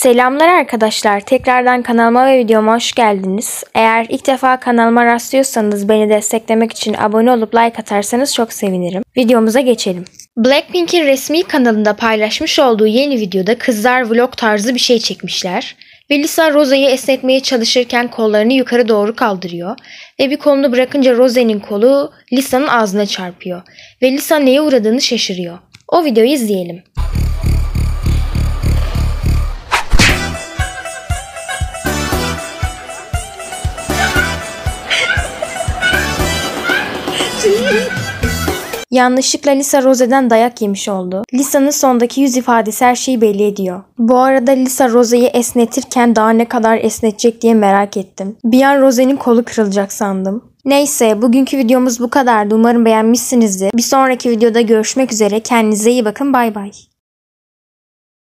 Selamlar arkadaşlar. Tekrardan kanalıma ve videoma hoş geldiniz. Eğer ilk defa kanalıma rastlıyorsanız beni desteklemek için abone olup like atarsanız çok sevinirim. Videomuza geçelim. Blackpink'in resmi kanalında paylaşmış olduğu yeni videoda kızlar vlog tarzı bir şey çekmişler. Ve Lisa Rose'yi esnetmeye çalışırken kollarını yukarı doğru kaldırıyor. Ve bir kolunu bırakınca Rose'nin kolu Lisa'nın ağzına çarpıyor. Ve Lisa neye uğradığını şaşırıyor. O videoyu izleyelim. Yanlışlıkla Lisa Rose'den dayak yemiş oldu. Lisa'nın sondaki yüz ifadesi her şeyi belli ediyor. Bu arada Lisa Rose'yi esnetirken daha ne kadar esnetecek diye merak ettim. Bir an Rose'nin kolu kırılacak sandım. Neyse, bugünkü videomuz bu kadardı. Umarım beğenmişsinizdir. Bir sonraki videoda görüşmek üzere. Kendinize iyi bakın. Bay bay.